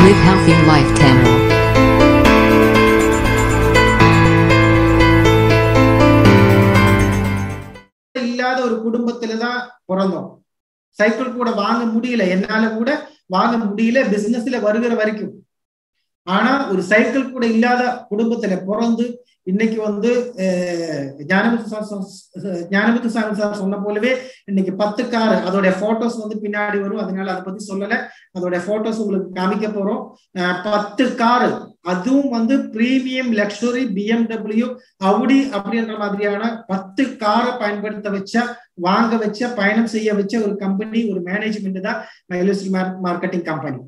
Live Healthy Life Channel. இல்லாத ஒரு குடும்பத்துல தான் பிறந்தோம். சைக்கிள் கூட வாங்க முடியல, என்னால கூட வாங்க முடியல பிசினஸ்ல வருகிற வரைக்கும். ஆனா ஒரு சைக்கிள் கூட இல்லாத குடும்பத்துல பிறந்து இன்னைக்கு வந்து ஞானமுத்து சாமி சார் சொன்ன போலவே இன்னைக்கு 10 கார், அதோட போட்டோஸ் வந்து பின்னாடி வரும், அதனால அதை பத்தி சொல்லல, அதோட போட்டோஸ் உங்களுக்கு காமிக்க போறோம். 10 கார், அதுவும் வந்து பிரீமியம் லக்ஸுரி BMW அவுடி அப்படின்ற மாதிரியான 10 காரை பயன்படுத்த வச்ச, வாங்க வச்ச, பயணம் செய்ய வச்ச ஒரு கம்பெனி, ஒரு மேனேஜ்மெண்ட் தான் மைலேஜ் மார்க்கெட்டிங் கம்பெனி.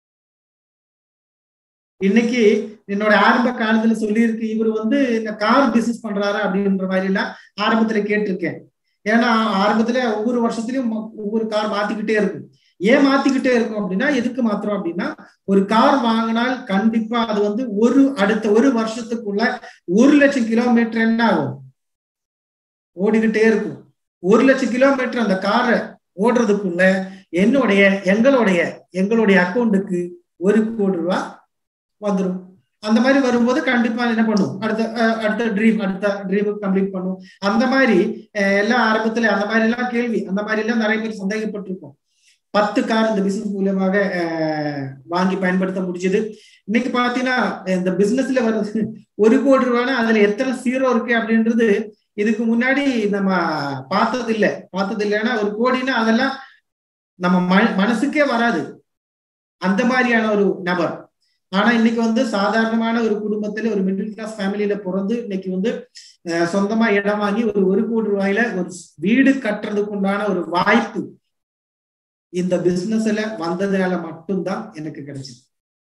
இன்னைக்கு என்னோட ஆரம்ப காலத்துல சொல்லியிருக்கு, இவர் வந்து இந்த கார் பிசினஸ் பண்றாரு அப்படின்ற மாதிரி எல்லாம் ஆரம்பத்துல கேட்டிருக்கேன். ஏன்னா ஆரம்பத்துல ஒவ்வொரு வருஷத்துலயும் ஒவ்வொரு கார் மாத்திக்கிட்டே இருக்கும். ஏன் மாத்திக்கிட்டே இருக்கும் அப்படின்னா, எதுக்கு மாத்திரம் அப்படின்னா, ஒரு கார் வாங்கினால் கண்டிப்பா அது வந்து அடுத்த ஒரு வருஷத்துக்குள்ள 1,00,000 கிலோமீட்டர் என்ன ஆகும், ஓடிக்கிட்டே இருக்கும். 1,00,000 கிலோமீட்டர் அந்த காரை ஓடுறதுக்குள்ள எங்களுடைய அக்கௌண்ட்டுக்கு 1 கோடி ரூபாய் வந்துடும். அந்த மாதிரி வரும்போது கண்டிப்பா என்ன பண்ணும், அடுத்த ட்ரீம் கம்ப்ளீட் பண்ணும். அந்த மாதிரி எல்லாம் ஆரம்பத்துல அந்த மாதிரி எல்லாம் கேள்வி, அந்த மாதிரி எல்லாம் நிறைய பேர் சந்தேகப்பட்டிருக்கோம். 10 கார் இந்த பிசினஸ் மூலமாக வாங்கி பயன்படுத்த முடிஞ்சது. இன்னைக்கு பாத்தீங்கன்னா இந்த பிசினஸ்ல வருது 1 கோடி ரூபாய்னா அதுல எத்தனை ஜீரோ இருக்கு அப்படின்றது இதுக்கு முன்னாடி நம்ம பார்த்தது இல்லைன்னா 1 கோடினா அதெல்லாம் நம்ம மனசுக்கே வராது, அந்த மாதிரியான ஒரு நபர். ஆனா இன்னைக்கு வந்து சாதாரணமான ஒரு குடும்பத்துல, ஒரு மிடில் கிளாஸ் ஃபேமிலியில பிறந்து இன்னைக்கு வந்து சொந்தமா இடம் வாங்கி ஒரு 1 கோடி ரூபாயில ஒரு வீடு கட்டுறதுக்கு உண்டான ஒரு வாய்ப்பு இந்த பிசினஸ்ல வந்ததுனால மட்டும்தான் எனக்கு கிடைச்சது.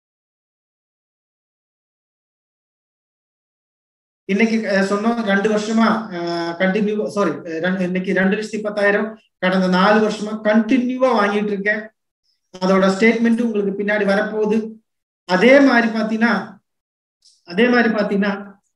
இன்னைக்கு சொன்னோம் 2 வருஷமா இன்னைக்கு 2,10,000 கடந்த 4 வருஷமா கண்டினியூவா வாங்கிட்டு இருக்கேன். அதோட ஸ்டேட்மெண்ட் உங்களுக்கு பின்னாடி வரப்போகுது. அதே மாதிரி பாத்தீங்கன்னா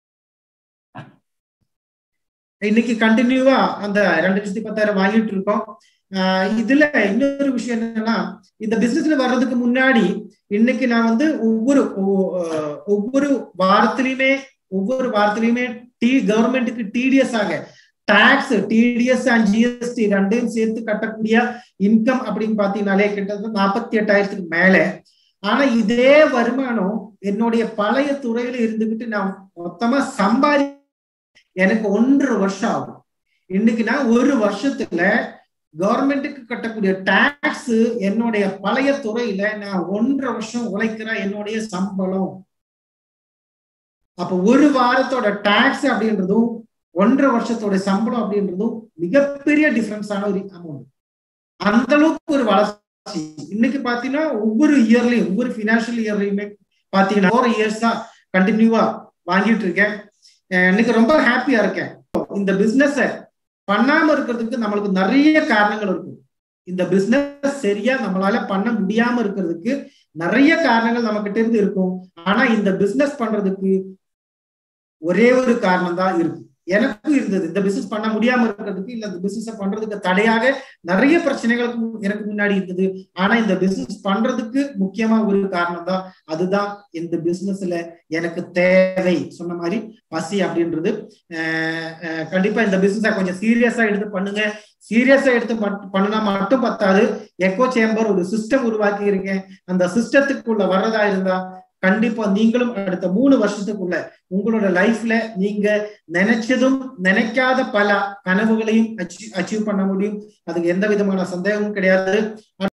இன்னைக்கு கண்டினியூவா அந்த 2,10,000 வாங்கிட்டு இருக்கோம். இதுல இன்னொரு விஷயம் என்னன்னா, இந்த பிசினஸ்ல வர்றதுக்கு முன்னாடி இன்னைக்கு நான் வந்து ஒவ்வொரு வாரத்திலயுமே கவர்மெண்ட்டுக்கு டிடிஎஸ் ஆக டாக்ஸ், டிடிஎஸ் அண்ட் ஜிஎஸ்டி ரெண்டையும் சேர்த்து கட்டக்கூடிய இன்கம் அப்படின்னு பாத்தீங்கன்னாலே கிட்டத்தட்ட 48,000க்கு மேல. ஆனா இதே வருமானம் என்னுடைய பழைய துறையில இருந்துகிட்டு நான் மொத்தமா எனக்கு 1.5 வருஷம் ஆகும். இன்னைக்கு நான் 1 வருஷத்துல கவர்மெண்ட்டுக்கு கட்டக்கூடிய டாக்ஸ் என்னுடைய பழைய துறையில நான் 1.5 வருஷம் உழைக்கிற என்னுடைய சம்பளம். அப்ப 1 வாரத்தோட டாக்ஸ் அப்படின்றதும் 1.5 வருஷத்தோட சம்பளம் அப்படின்றதும் மிகப்பெரிய டிஃபரன்ஸான ஒரு அமௌண்ட். அந்த அளவுக்கு ஒரு வளர்ச்சி இன்னைக்கு பாத்தீங்கன்னா ஒவ்வொரு பினான்சியல் இயர்லயுமே பாத்தீங்கன்னா 4 இயர்ஸா கண்டினியூவா வாங்கிட்டு இருக்கேன். இன்னைக்கு ரொம்ப ஹாப்பியா இருக்கேன். இந்த பிசினஸ் பண்ணாம இருக்கிறதுக்கு நம்மளுக்கு நிறைய காரணங்கள் இருக்கும். இந்த பிசினஸ் சரியா நம்மளால பண்ண முடியாம இருக்கிறதுக்கு நிறைய காரணங்கள் நம்ம கிட்ட இருந்து இருக்கும். ஆனா இந்த பிசினஸ் பண்றதுக்கு ஒரே ஒரு காரணம் தான் இருக்கும். எனக்கும் இருந்தது. இந்த பிசினஸ் பண்ண முடியாம இருக்கிறதுக்கு, இல்ல இந்த பிசினஸ் பண்றதுக்கு தடையாக நிறைய பிரச்சனைகளுக்கு எனக்கு முன்னாடி இருந்தது. ஆனா இந்த பிசினஸ் பண்றதுக்கு முக்கியமா ஒரு காரணம் தான், அதுதான் இந்த பிசினஸ்ல எனக்கு தேவை. சொன்ன மாதிரி பசி அப்படின்றது. கண்டிப்பா இந்த பிசினஸ கொஞ்சம் சீரியஸா எடுத்து பண்ணுங்க. சீரியஸா எடுத்து பண்ணுனா மட்டும் பத்தாது. எக்கோ சேம்பர் ஒரு சிஸ்டம் உருவாக்கி இருக்கேன். அந்த சிஸ்டத்துக்குள்ள வர்றதா இருந்தா கண்டிப்பா நீங்களும் அடுத்த 3 வருஷத்துக்குள்ள உங்களோட லைஃப்ல நீங்க நினைச்சதும் நினைக்காத பல கனவுகளையும் அச்சீவ் பண்ண முடியும். அதுக்கு எந்த விதமான சந்தேகமும் கிடையாது.